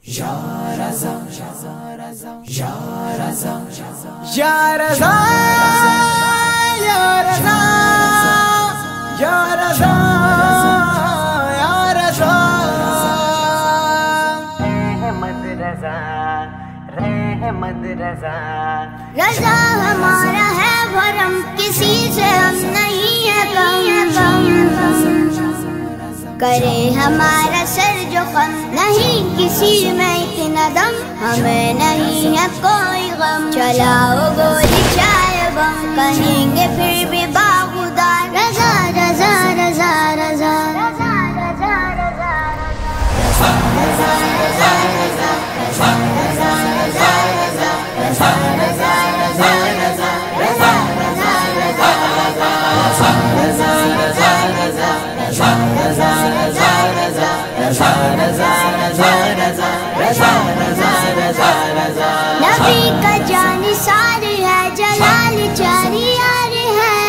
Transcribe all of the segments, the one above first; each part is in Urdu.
یا رضا یا رضا یا رضا یا رضا یا رضا یا رضا رحمت رضا رحمت رضا رضا ہمارا ہے بھرم، کسی سے ہم نہیں ہے کم، کرے ہمارا سر جو خم، نہیں کسی میں اتنا دم، ہمیں نہیں ہے کوئی غم، چلاؤ گولی چائے بم، کہیں گے پھر بھی باغدار رضا رضا رضا رضا رضا رضا رضا نبی کا جانثار ہے، جلال جاری یار ہے،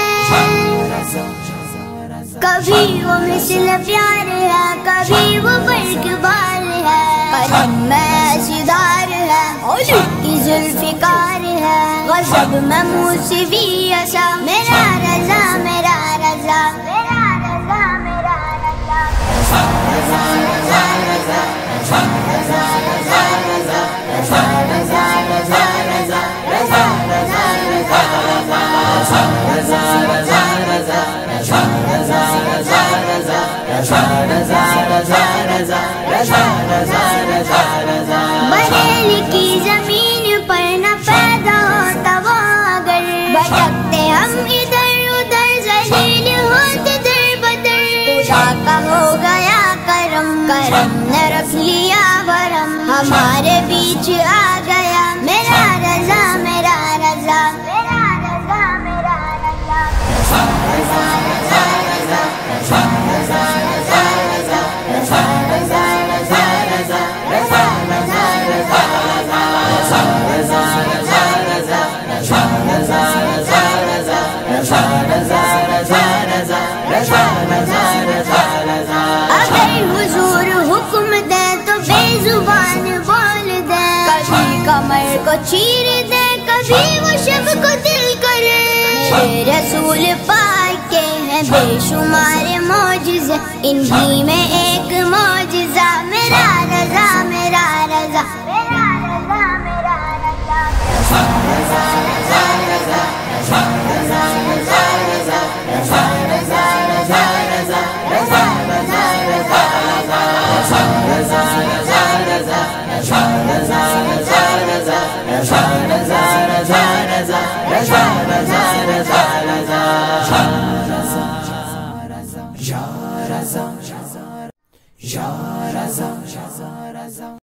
کبھی وہ مثل پیار ہے، کبھی وہ برق بار ہے، قلم میں سدار ہے، کی ذوالفقار ہے، غضب میں موسیقی ایسا، میرا رضا میرا رضا میرا رضا میرا رضا رضا رضا رضا رضا رضا رضا رضا رضا رضا رضا رضا رضا بریلی کی زمین پر نہ پیدا ہوتا وہ اگر، بھٹکتے ہم ادھر ادھر، ذلیل ہوتے در بدر، خدا کا ہو گیا کرم، کرم نے رکھ لیا بھرم، ہمارے بیچ آ گیا میرا رضا میرا رضا میرا رضا میرا رضا رضا رضا رضا رضا رضا رضا رضا رضا رضا رضا رضا رضا رضا اگر حضور حکم دے تو بے زبان بول دے، کبھی کمر کو چیر دے، کبھی وہ شب کو دل کرے، میرے رسول پاک کے ہیں بے شمار معجزے، انہی میں ایک معجزہ میرا رضا میرا رضا میرا رضا میرا رضا رضا رضا رضا رضا رضا رضا رضا رضا رضا رضا رضا رضا رضا یا رضا یا رضا